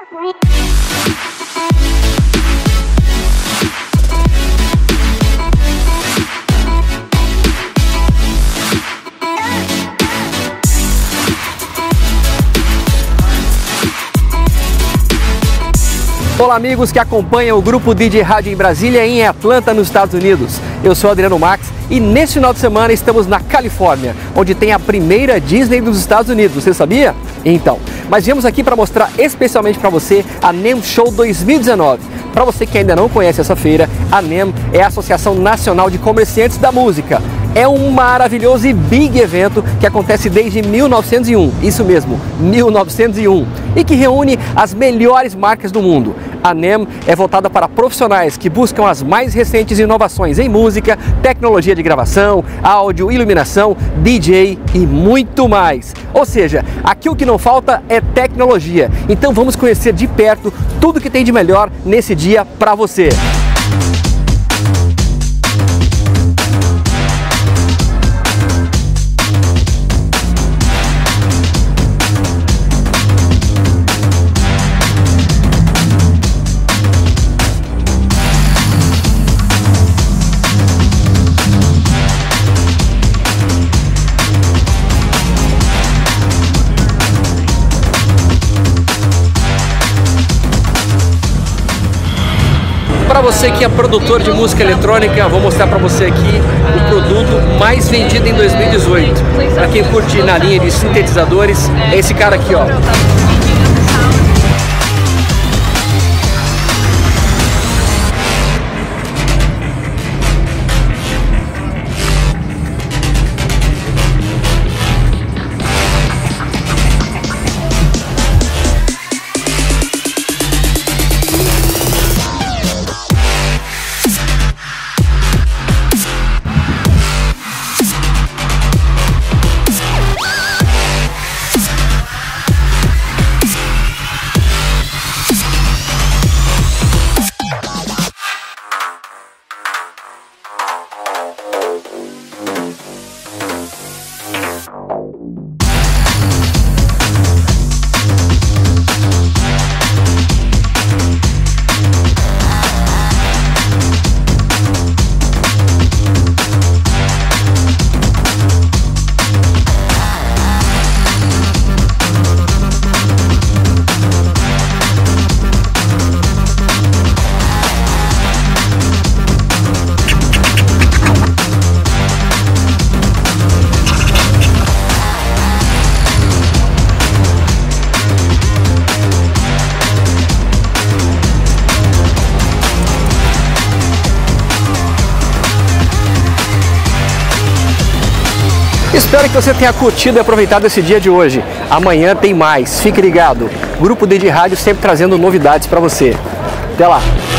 Olá amigos que acompanham o Grupo DJ Rádio em Brasília e em Atlanta, nos Estados Unidos. Eu sou Adriano Max e nesse final de semana estamos na Califórnia, onde tem a primeira Disney dos Estados Unidos, você sabia? Então, mas viemos aqui para mostrar especialmente para você a NAMM Show 2019. Para você que ainda não conhece essa feira, a NAMM é a Associação Nacional de Comerciantes da Música. É um maravilhoso e big evento que acontece desde 1901, isso mesmo, 1901, e que reúne as melhores marcas do mundo. A NAMM é voltada para profissionais que buscam as mais recentes inovações em música, tecnologia de gravação, áudio, iluminação, DJ e muito mais. Ou seja, aqui o que não falta é tecnologia. Então vamos conhecer de perto tudo que tem de melhor nesse dia para você. Para você que é produtor de música eletrônica, vou mostrar para você aqui o produto mais vendido em 2018. Para quem curte na linha de sintetizadores, é esse cara aqui, ó. Espero que você tenha curtido e aproveitado esse dia de hoje. Amanhã tem mais, fique ligado. Grupo DJ Rádio sempre trazendo novidades para você. Até lá!